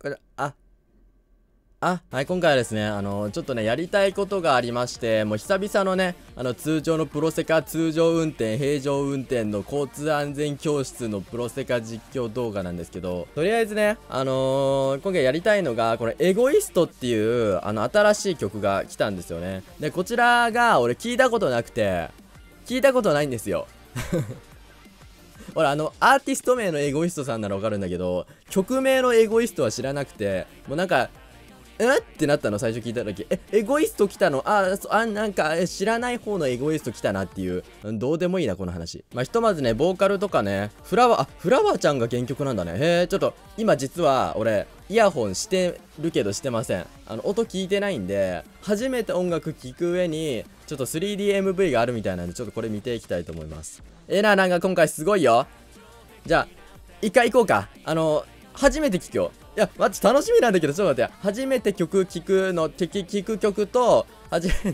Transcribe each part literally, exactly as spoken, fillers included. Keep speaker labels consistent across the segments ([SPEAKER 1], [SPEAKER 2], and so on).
[SPEAKER 1] これ、あ、あ、はい、今回はですね、あの、ちょっとね、やりたいことがありまして、もう久々のね、あの、通常のプロセカ、通常運転、平常運転の交通安全教室のプロセカ実況動画なんですけど、とりあえずね、あのー、今回やりたいのが、これ、エゴイストっていう、あの、新しい曲が来たんですよね。で、こちらが、俺聞いたことなくて、聞いたことないんですよ。俺、あの、アーティスト名のエゴイストさんならわかるんだけど、曲名のエゴイストは知らなくて、もうなんか、えってなったの最初聞いた時。え、エゴイスト来たのあ、そ、あ、なんか、知らない方のエゴイスト来たなっていう。どうでもいいな、この話。まあ、ひとまずね、ボーカルとかね、フラワー、あ、フラワーちゃんが原曲なんだね。へえ、ちょっと、今実は、俺、イヤホンしてるけどしてません。あの、音聞いてないんで、初めて音楽聴く上に、ちょっと スリーディーエムブイ があるみたいなんで、ちょっとこれ見ていきたいと思います。えな、なんか今回すごいよ。じゃあ、一回行こうか。あの、初めて聞くよ。いや、待って、楽しみなんだけど、ちょっと待って。初めて曲聴くの、聞く曲と、初めて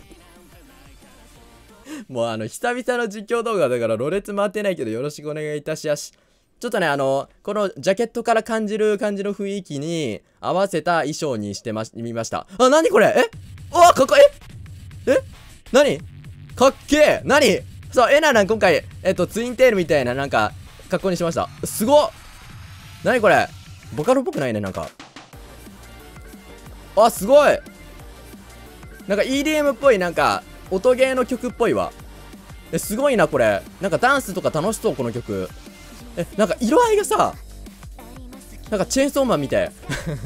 [SPEAKER 1] もうあの、久々の実況動画だから、ろれつ回ってないけど、よろしくお願いいたしやし。ちょっとね、あの、このジャケットから感じる感じの雰囲気に合わせた衣装にしてまし、みました。あ、なにこれえおー、かっこいいえなにかっけえなにそう、エナナ今回、えっと、ツインテールみたいな、なんか、格好にしました。すごっなにこれボカロっぽくないね、なんか。あ、すごいなんか イーディーエム っぽい、なんか、音ゲーの曲っぽいわ。え、すごいな、これ。なんかダンスとか楽しそう、この曲。え、なんか色合いがさ、なんかチェーンソーマンみたい。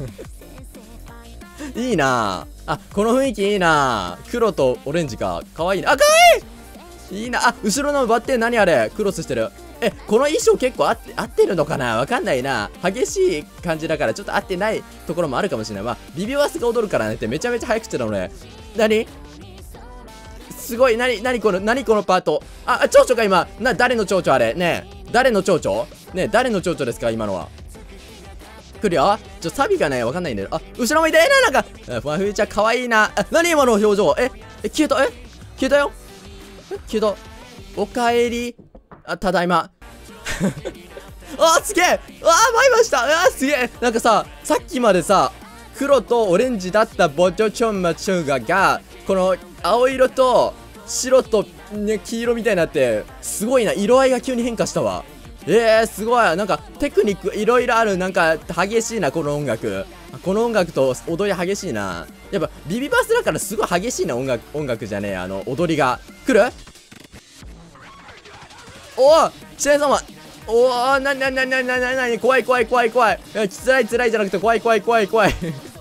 [SPEAKER 1] いいなぁ。あ、この雰囲気いいなぁ。黒とオレンジか。かわいいな。あ、かわいいいいな。あ、後ろのバッテン何あれクロスしてる。え、この衣装結構合って、合ってるのかなわかんないな。激しい感じだからちょっと合ってないところもあるかもしれない。まあ、ビビワスが踊るからねってめちゃめちゃ早口だのね。なにすごい、なに、なにこの、なにこのパート。あ、あ、蝶々か今。な、誰の蝶々あれねえ。誰の蝶々ねえ、誰の蝶々ですか今のは。来るよ。ちょ、サビがね、わかんないんだよ。あ、後ろ向いて、えな、なんか、ファンフィーチャーかわいいな。あ、なに今の表情え、え、消えた、え消えたよえ消えた。おかえり。あ、ただいま。あー、すげえあー、参りましたあー、すげえなんかさ、さっきまでさ、黒とオレンジだったボチョチョンマチュガが、この青色と白と、ね、黄色みたいになって、すごいな、色合いが急に変化したわ。えー、すごいなんかテクニックいろいろある。なんか激しいな、この音楽。この音楽と踊り激しいな。やっぱビビバスだからすごい激しいな、音楽、音楽じゃねえ、あの、踊りが。来るおおチェーンソーマンおおなになになになになになに怖い怖い怖い怖い。いや、つらいつらいじゃなくて怖い怖い怖い怖い。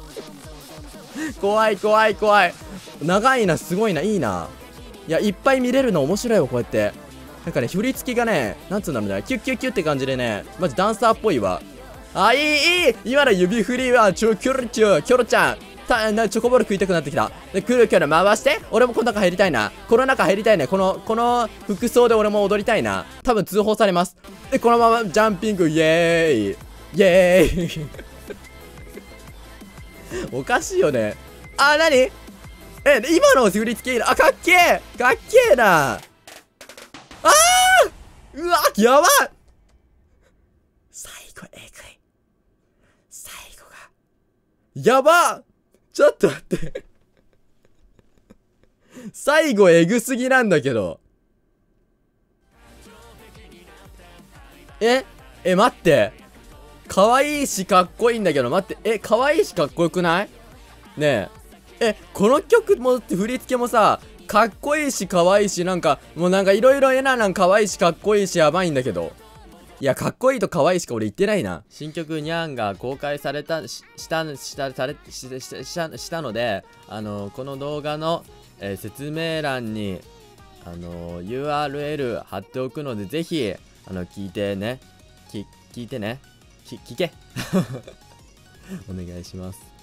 [SPEAKER 1] 怖い怖い怖い。長いな、すごいな、いいな。いや、いっぱい見れるの面白いわ、こうやって。なんかね、振り付きがね、なんつうんだろうね、キュッキュッキュッって感じでね、マジダンサーっぽいわ。あ、いいいい今の指振りは、ちょ、キョロチョ、キョロちゃん。た、な、チョコボール食いたくなってきた。で、くるくる回して。俺もこの中入りたいな。この中入りたいね。この、この服装で俺も踊りたいな。多分通報されます。で、このままジャンピング、イエーイ。イエーイ。おかしいよね。あ、なにえ、今の振り付けいいな。あ、かっけえかっけえな。あーうわ、やばい最後、えぐい。最後が。やばちょっと待って最後えぐすぎなんだけど。ええ、待って。可愛いしかっこいいんだけど、待って。え、可愛いしかっこよくないねえ。え、この曲も振り付けもさ、かっこいいし可愛いし、なんか、もうなんかいろいろえななん可愛いしかっこいいしやばいんだけど。いや、かっこいいと可愛いしか俺言ってないな。新曲にゃんが公開された、し、した、した、され、し、し、し、したしたので、あの、この動画の、えー、説明欄に、あの、ユーアールエル 貼っておくので、ぜひ、あの、聞いてね。き、聞いてね。き、聞け。お願いします。